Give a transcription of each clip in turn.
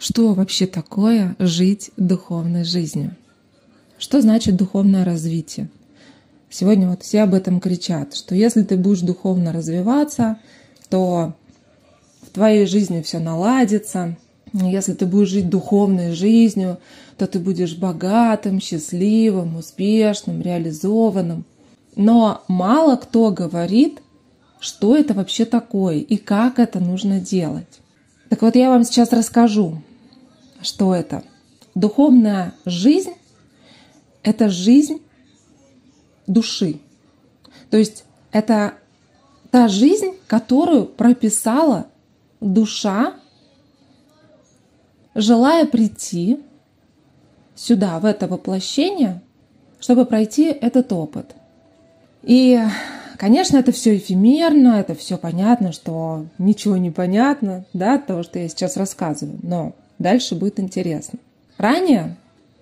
Что вообще такое жить духовной жизнью? Что значит духовное развитие? Сегодня вот все об этом кричат, что если ты будешь духовно развиваться, то в твоей жизни все наладится. Если ты будешь жить духовной жизнью, то ты будешь богатым, счастливым, успешным, реализованным. Но мало кто говорит, что это вообще такое и как это нужно делать. Так вот, я вам сейчас расскажу, что это. Духовная жизнь — это жизнь души. То есть это та жизнь, которую прописала душа, желая прийти сюда, в это воплощение, чтобы пройти этот опыт. И, конечно, это все эфемерно, это все понятно, что ничего не понятно, да, от того, что я сейчас рассказываю, но дальше будет интересно. Ранее,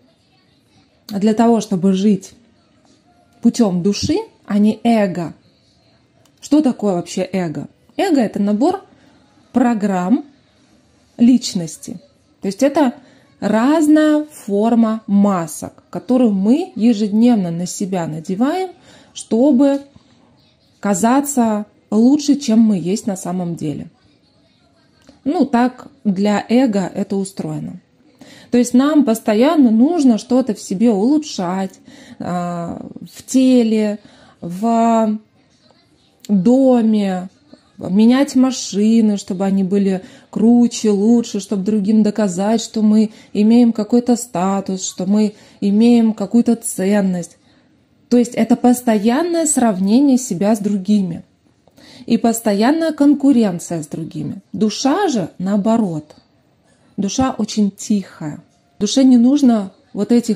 для того, чтобы жить путем души, а не эго. Что такое вообще эго? Эго — это набор программ личности. То есть это разная форма масок, которую мы ежедневно на себя надеваем, чтобы казаться лучше, чем мы есть на самом деле. Так для эго это устроено. То есть нам постоянно нужно что-то в себе улучшать, в теле, в доме, менять машины, чтобы они были круче, лучше, чтобы другим доказать, что мы имеем какой-то статус, что мы имеем какую-то ценность. То есть это постоянное сравнение себя с другими и постоянная конкуренция с другими. Душа же наоборот. Душа очень тихая. Душе не нужно вот этой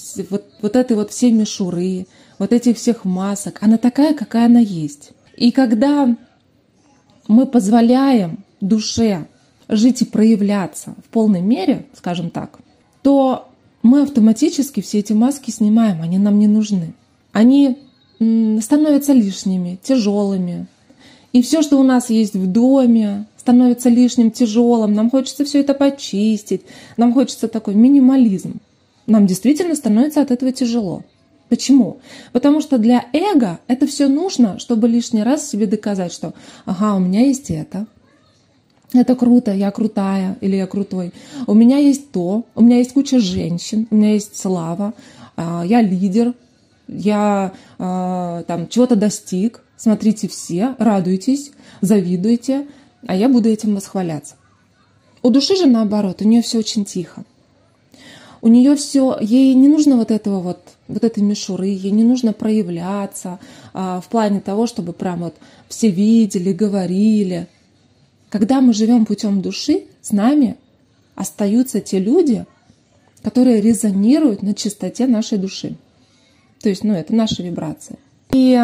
всей мишуры, вот этих всех масок. Она такая, какая она есть. И когда мы позволяем душе жить и проявляться в полной мере, скажем так, то мы автоматически все эти маски снимаем, они нам не нужны. Они становятся лишними, тяжелыми. И все, что у нас есть в доме, становится лишним, тяжелым. Нам хочется все это почистить. Нам хочется такой минимализм. Нам действительно становится от этого тяжело. Почему? Потому что для эго это все нужно, чтобы лишний раз себе доказать, что ага, у меня есть это круто, я крутая или я крутой. У меня есть то, у меня есть куча женщин, у меня есть слава, я лидер, я чего-то достиг. Смотрите все, радуйтесь, завидуйте, а я буду этим восхваляться. У души же наоборот, у нее все очень тихо. У нее все, ей не нужно вот этой мишуры, ей не нужно проявляться в плане того, чтобы прям вот все видели, говорили. Когда мы живем путем души, с нами остаются те люди, которые резонируют на чистоте нашей души. То есть, это наши вибрации. И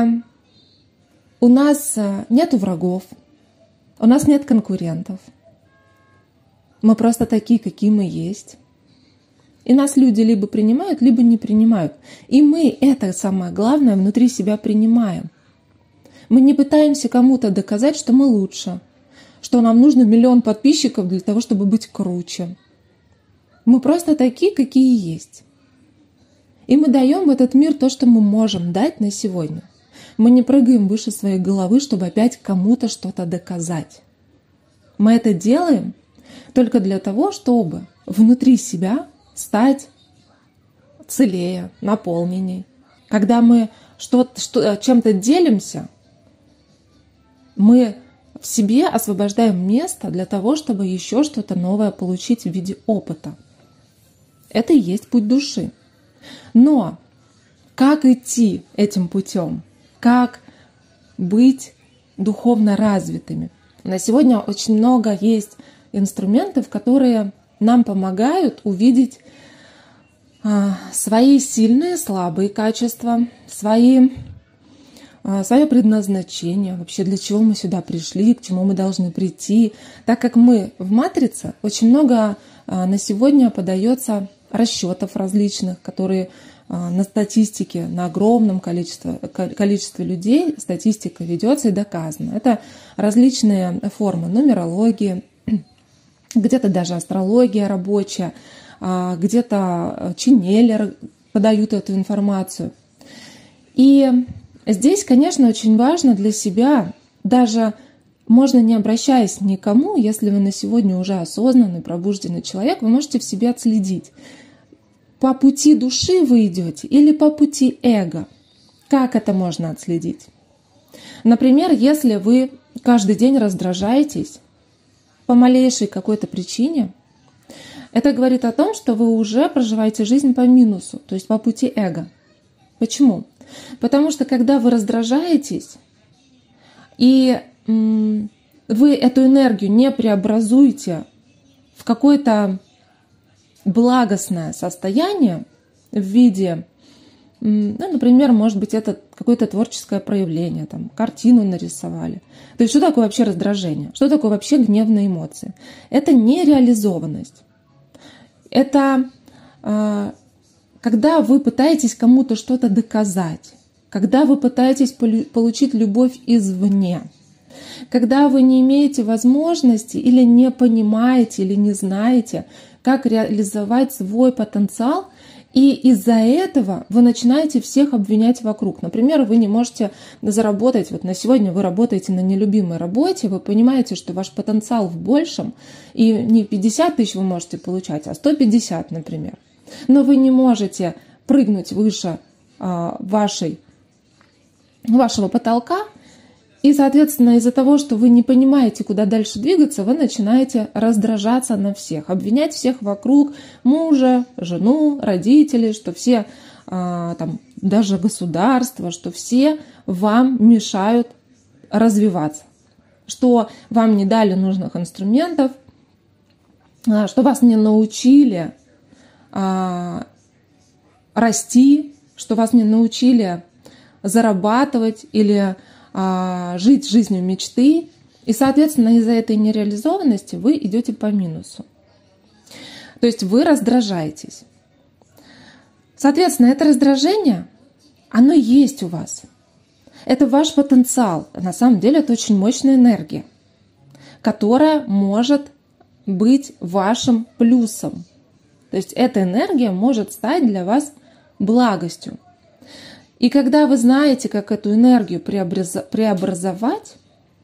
у нас нет врагов, у нас нет конкурентов. Мы просто такие, какие мы есть. И нас люди либо принимают, либо не принимают. И мы это самое главное внутри себя принимаем. Мы не пытаемся кому-то доказать, что мы лучше, что нам нужно 1 000 000 подписчиков для того, чтобы быть круче. Мы просто такие, какие есть. И мы даем в этот мир то, что мы можем дать на сегодня. Мы не прыгаем выше своей головы, чтобы опять кому-то что-то доказать. Мы это делаем только для того, чтобы внутри себя стать целее, наполненней. Когда мы чем-то делимся, мы в себе освобождаем место для того, чтобы еще что-то новое получить в виде опыта. Это и есть путь души. Но как идти этим путем? Как быть духовно развитыми? На сегодня очень много есть инструментов, которые нам помогают увидеть свои сильные, слабые качества, свое предназначение, вообще для чего мы сюда пришли, к чему мы должны прийти. Так как мы в матрице, очень много на сегодня подается расчетов различных, которые на статистике, на огромном количестве людей статистика ведется и доказана. Это различные формы нумерологии, где-то даже астрология рабочая, где-то ченнелеры подают эту информацию. И здесь, конечно, очень важно для себя, даже можно не обращаясь ни к кому, если вы на сегодня уже осознанный, пробужденный человек, вы можете в себе отследить, по пути души вы идете или по пути эго. Как это можно отследить? Например, если вы каждый день раздражаетесь по малейшей какой-то причине, это говорит о том, что вы уже проживаете жизнь по минусу, то есть по пути эго. Почему? Потому что когда вы раздражаетесь, и вы эту энергию не преобразуете в какое-то благостное состояние в виде, например, может быть, это какое-то творческое проявление, там, картину нарисовали. То есть что такое вообще раздражение? Что такое вообще гневные эмоции? Это нереализованность. Это когда вы пытаетесь кому-то что-то доказать, когда вы пытаетесь получить любовь извне, когда вы не имеете возможности или не понимаете, или не знаете, как реализовать свой потенциал, и из-за этого вы начинаете всех обвинять вокруг. Например, вы не можете заработать, вот на сегодня вы работаете на нелюбимой работе, вы понимаете, что ваш потенциал в большем, и не 50 тысяч вы можете получать, а 150, например. Но вы не можете прыгнуть выше вашего потолка, и, соответственно, из-за того, что вы не понимаете, куда дальше двигаться, вы начинаете раздражаться на всех, обвинять всех вокруг, мужа, жену, родителей, что все, там, даже государство, что все вам мешают развиваться, что вам не дали нужных инструментов, что вас не научили расти, что вас не научили зарабатывать или жить жизнью мечты. И, соответственно, из-за этой нереализованности вы идете по минусу. То есть вы раздражаетесь. Соответственно, это раздражение, оно есть у вас. Это ваш потенциал. На самом деле это очень мощная энергия, которая может быть вашим плюсом. То есть эта энергия может стать для вас благостью. И когда вы знаете, как эту энергию преобразовать,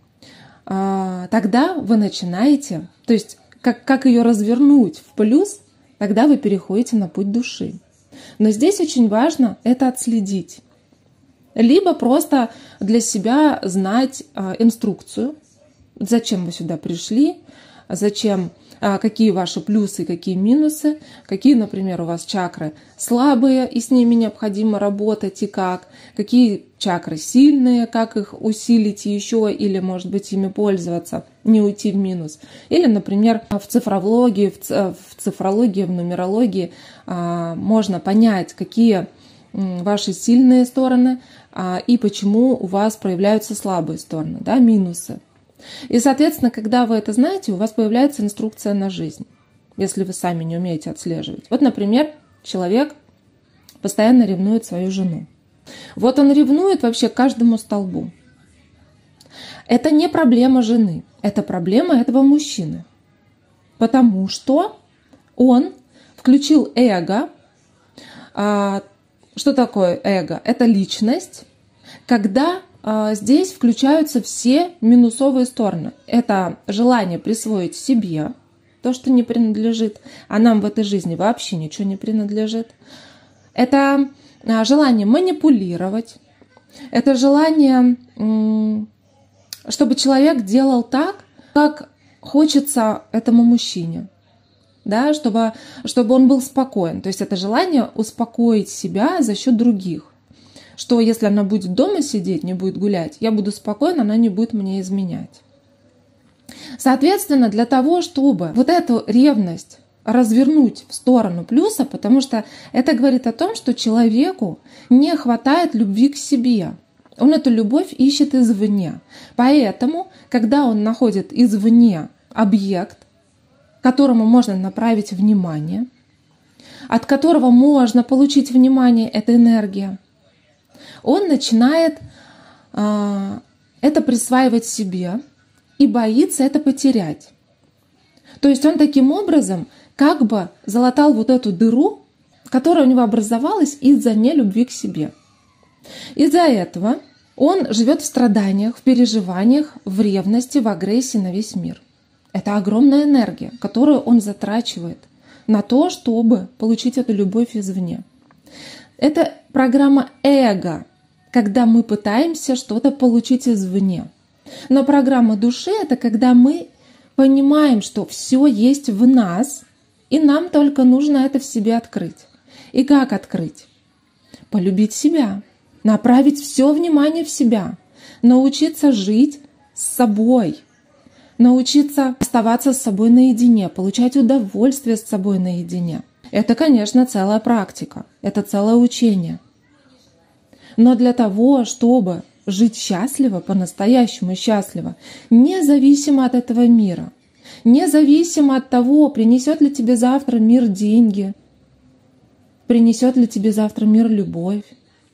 тогда вы начинаете, то есть как ее развернуть в плюс, тогда вы переходите на путь души. Но здесь очень важно это отследить. Либо просто для себя знать инструкцию, зачем вы сюда пришли, зачем, какие ваши плюсы, какие минусы, какие, например, у вас чакры слабые, и с ними необходимо работать, и какие чакры сильные, как их усилить еще, или, может быть, ими пользоваться, не уйти в минус. Или, например, в цифрологии, в нумерологии можно понять, какие ваши сильные стороны и почему у вас проявляются слабые стороны, да, минусы. И, соответственно, когда вы это знаете, у вас появляется инструкция на жизнь, если вы сами не умеете отслеживать. Вот, например, человек постоянно ревнует свою жену. Вот он ревнует вообще к каждому столбу. Это не проблема жены, это проблема этого мужчины. Потому что он включил эго. Что такое эго? Это личность, когда здесь включаются все минусовые стороны. Это желание присвоить себе то, что не принадлежит, а нам в этой жизни вообще ничего не принадлежит. Это желание манипулировать. Это желание, чтобы человек делал так, как хочется этому мужчине. Да, чтобы он был спокоен. То есть это желание успокоить себя за счет других. Что если она будет дома сидеть, не будет гулять, я буду спокойна, она не будет мне изменять. Соответственно, для того, чтобы вот эту ревность развернуть в сторону плюса, потому что это говорит о том, что человеку не хватает любви к себе. Он эту любовь ищет извне. Поэтому, когда он находит извне объект, к которому можно направить внимание, от которого можно получить внимание, это энергия, он начинает это присваивать себе и боится это потерять. То есть он таким образом как бы залатал вот эту дыру, которая у него образовалась из-за нелюбви к себе. Из-за этого он живет в страданиях, в переживаниях, в ревности, в агрессии на весь мир. Это огромная энергия, которую он затрачивает на то, чтобы получить эту любовь извне. Это программа эго, когда мы пытаемся что-то получить извне. Но программа души — это когда мы понимаем, что все есть в нас, и нам только нужно это в себе открыть. И как открыть? Полюбить себя, направить все внимание в себя, научиться жить с собой, научиться оставаться с собой наедине, получать удовольствие с собой наедине. Это, конечно, целая практика, это целое учение. Но для того, чтобы жить счастливо, по-настоящему счастливо, независимо от этого мира, независимо от того, принесет ли тебе завтра мир деньги, принесет ли тебе завтра мир любовь,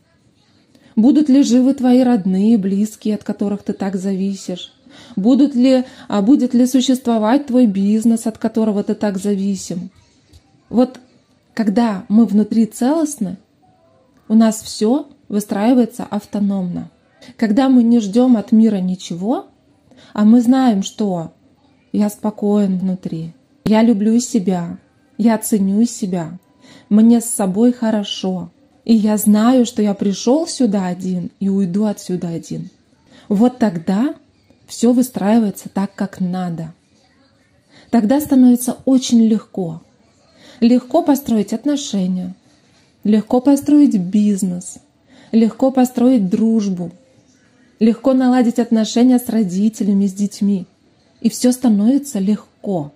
будут ли живы твои родные, близкие, от которых ты так зависишь, будет ли существовать твой бизнес, от которого ты так зависим. Вот когда мы внутри целостны, у нас все выстраивается автономно. Когда мы не ждем от мира ничего, а мы знаем, что я спокоен внутри, я люблю себя, я ценю себя, мне с собой хорошо, и я знаю, что я пришел сюда один и уйду отсюда один. Вот тогда все выстраивается так, как надо. Тогда становится очень легко. Легко построить отношения, легко построить бизнес, легко построить дружбу, легко наладить отношения с родителями, с детьми. И все становится легко.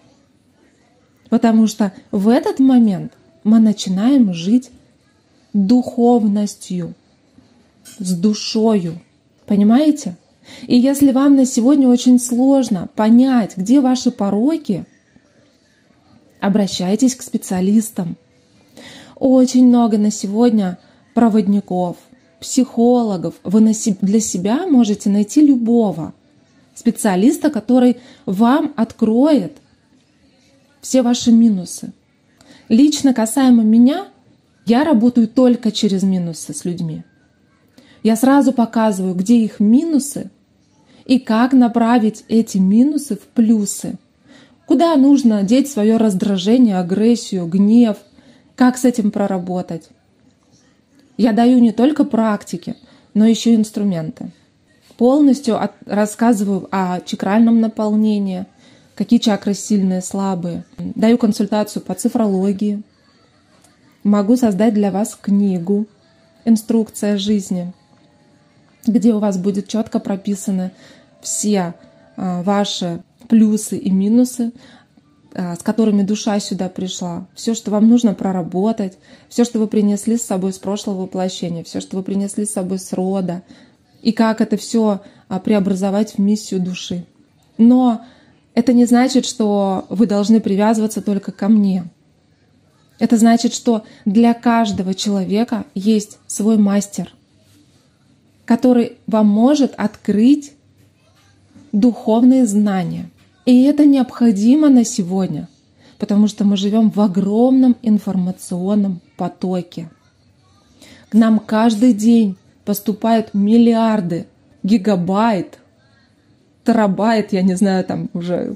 Потому что в этот момент мы начинаем жить духовностью, с душою. Понимаете? И если вам на сегодня очень сложно понять, где ваши пороки, обращайтесь к специалистам. Очень много на сегодня проводников, психологов. Вы для себя можете найти любого специалиста, который вам откроет все ваши минусы. Лично касаемо меня, я работаю только через минусы с людьми. Я сразу показываю, где их минусы и как направить эти минусы в плюсы. Куда нужно деть свое раздражение, агрессию, гнев, как с этим проработать. Я даю не только практики, но еще и инструменты. Полностью рассказываю о чакральном наполнении, какие чакры сильные, слабые. Даю консультацию по цифрологии. Могу создать для вас книгу «Инструкция жизни», где у вас будет четко прописаны все ваши плюсы и минусы, с которыми душа сюда пришла. Все, что вам нужно проработать, все, что вы принесли с собой с прошлого воплощения, все, что вы принесли с собой с рода, и как это все преобразовать в миссию души. Но это не значит, что вы должны привязываться только ко мне. Это значит, что для каждого человека есть свой мастер, который вам может открыть духовные знания. И это необходимо на сегодня, потому что мы живем в огромном информационном потоке. К нам каждый день поступают миллиарды, гигабайт, терабайт, я не знаю, там уже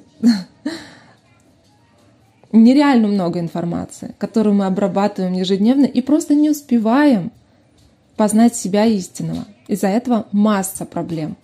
нереально много информации, которую мы обрабатываем ежедневно и просто не успеваем познать себя истинного. Из-за этого масса проблем.